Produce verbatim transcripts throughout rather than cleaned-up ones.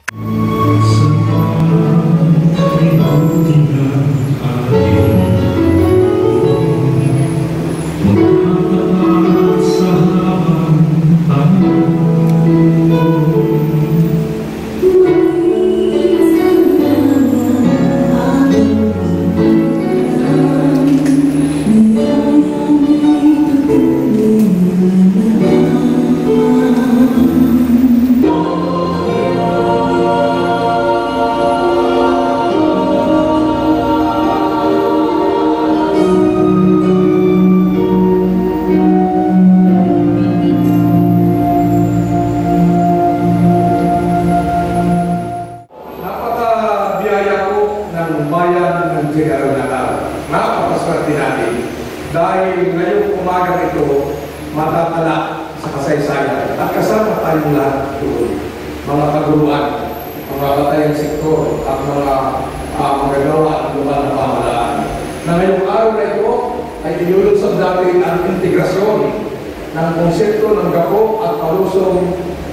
Napakaswerte natin dahil ngayong umaga ito matatala sa kasaysayan at kasama tayong lahat doon, mga kaguruan, mga batayang sektor at mga uh, magagawa at lugar na pamahalaan na ngayong araw na ito ay inulunsad natin ang integrasyon ng konsepto ng gapo at palusong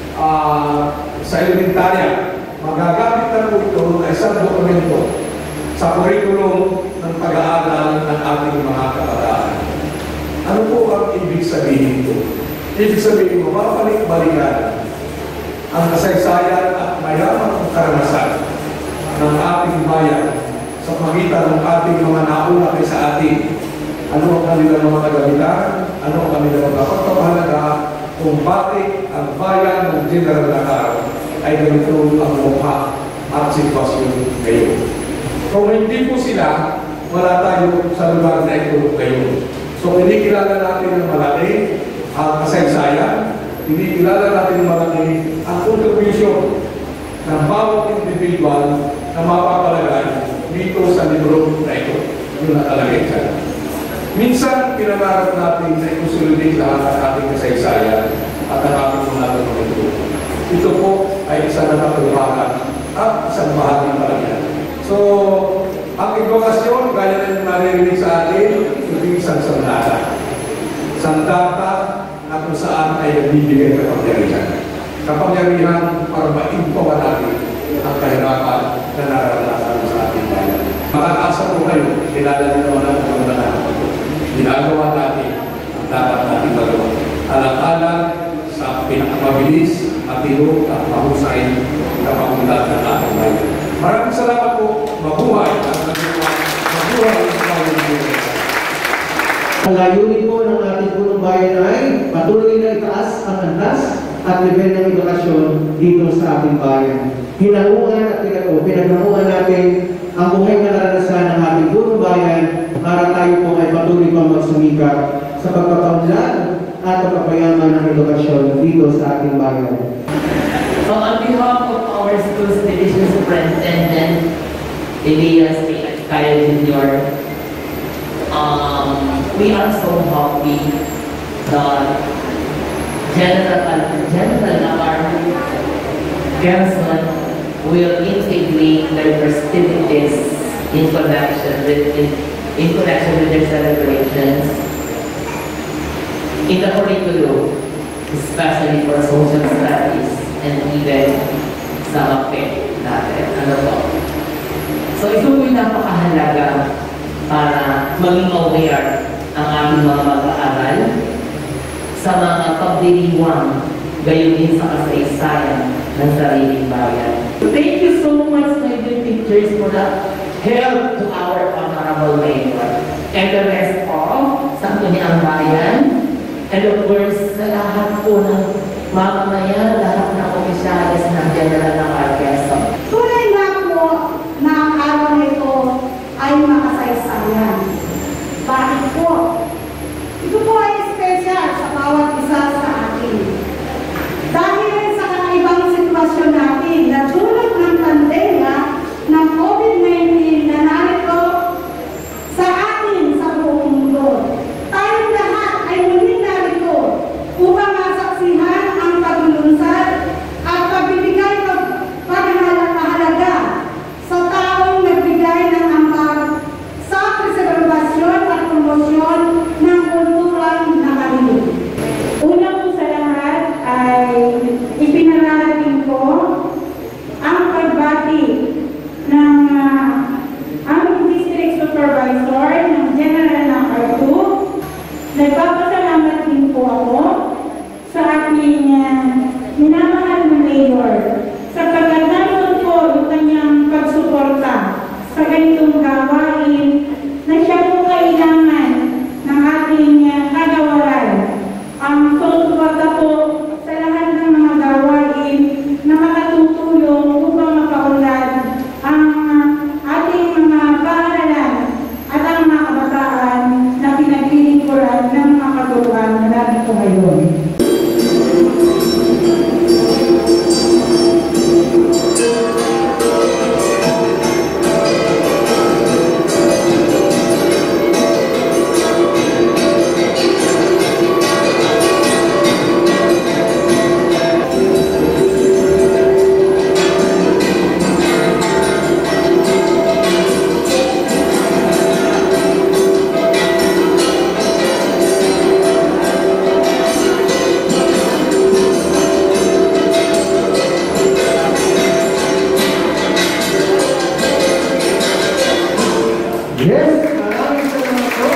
uh, sa elementarya. Magagamit na po ito na isang dokumento sa kurikulum ng pag-aaral ng ating mga kabataan. Ano po ang ibig sabihin ito? Ibig sabihin mo, mapalik-balikan ang kasaysayan at mayamang karanasan ng ating bayan sa pagitan ng ating mga nauna kaysa atin. Ano ang kanilang mga kagamitan? Ano ang kanilang mga pagpapahalaga kung bakit ang bayan ng General Nakar ay ganito ang mukha at sitwasyon ngayon. Kung hindi po sila, wala tayo sa lugar na ito ngayon. So, kinikilala natin ang malaki ang kasaysayan, kinikilala natin ang malaki ang contribution ng bawat individual na mapapalagay dito sa libro na ito. Yun nakalagay dyan. Minsan, pinangarap natin na ikusulunit lahat ang ating kasaysayan at ang ating mga ito. Ito po ay isang nakatulungan at isang bahagi ng palagyan. So, ang edukasyon, gaya na yung naririnig sa atin, hindi isang sandata. Sandata na kung saan ay nagbibigay kapangyarihan. Kapangyarihan para maimpawa natin ang kahirapan na nararanasan sa ating bayan. Makakasa po kayo, kilala nyo naman ang kamandahan. Ginagawa natin ang dapat natin magawa. Alang-alang sa pinakamabilis, matino at mahusay na pamundan ng ating bayan. Maraming salamat po. Mabuhay at mabuhay. Mabuhay ang bayan ng Diyos. Ang layunin po ng ating punong bayan ay patuloy na itaas ang antas at level ng edukasyon dito sa ating bayan. Hinangungan at pinaghangungan natin ang buhay na naranasan ng ating punong bayan para tayo po ay patuloy pang magsumikap sa pagpapaunlad at pagpapayaman ng edukasyon dito sa ating bayan. So on behalf of our school's division superintendent, Elias Kaya Junior, um, we are so happy that General General Nakar Garrison will integrate their festivities in connection with in, in connection with their celebrations in the curriculum, especially for social studies and even sa mape natin. Ano po? So ito po yung napakahalaga para maging aware ang ating mga mag-aaral sa mga pagdiriwang gayon din sa kasaysayan ng sariling bayan. Thank you so much, my good teachers, for the help to our Honorable Mayor and the rest of Sangguniang Bayan, and of course sa lahat po ng mamamayan, lahat ng opisyalis ng General Nakar Quezon. Tunay na po na ang araw nito ay makasaysayan. Bakit po? Ito po ay espesyal sa bawat isa sa atin. Dahil sa kakaibang sitwasyon natin na dulot ng pandemya ng COVID nineteen na narito sa atin sa buong mundo. Tayong lahat ay muling narito upang masaksihan ang paglulunsad at pagbibigay ng pagmamahalaga sa taong nagbigay ng ambag sa preservation ating uh, minamahal na mayor sapagkat naroon po yung kanyang pagsuporta sa ganitong gawain na siya po kailangan ng ating uh, kagawaran. Ang susuporta po sa lahat ng mga gawain na makatutulong upang mapaunlad ang uh, ating mga paaralan at ang mga kabataan na pinaglilingkuran ng mga kaguluhan na natin po ngayon. Yes, maraming salamat po.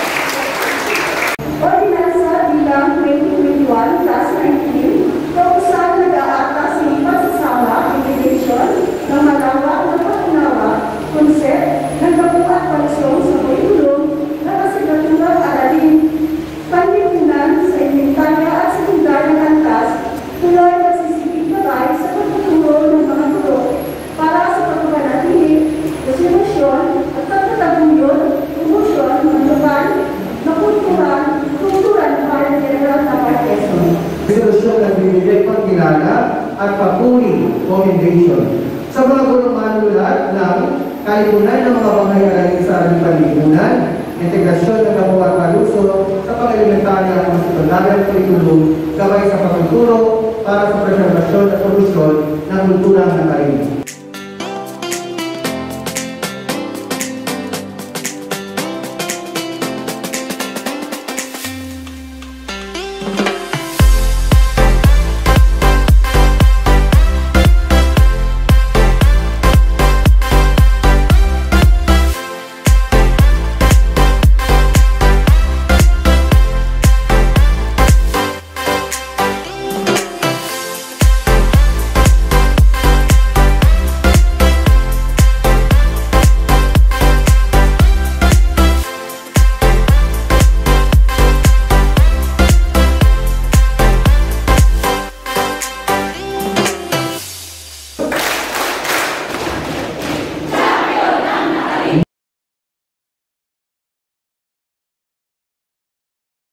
Ordinansa bilang twenty twenty-one plus nineteen kung saan nag-aatas ng pagsasama, integration ng malawak na pangunawa, konsep ng kabuuan palusong sa kurikulum ng asignaturang aralin, panlipunan sa inventarya at sekundar ng antas, tuloy magsisipig bagay sa pagtuturo ng mga guro para sa pagpapanatili, resolusyon at pagtataguyod, emosyon, manuban, makulturan, kulturan para ng general na Quezon. Resolusyon na binigay pagkilala at papuri commendation sa mga gulong manulat ng kalipunan ng mga banghayarang sa ating panlipunan, integrasyon ng kabuuan palusong sa pang-elementarya at mga sekundaryang kurikulum gabay sa pagtuturo para sa preservasyon at solusyon ng kulturang nakarinig.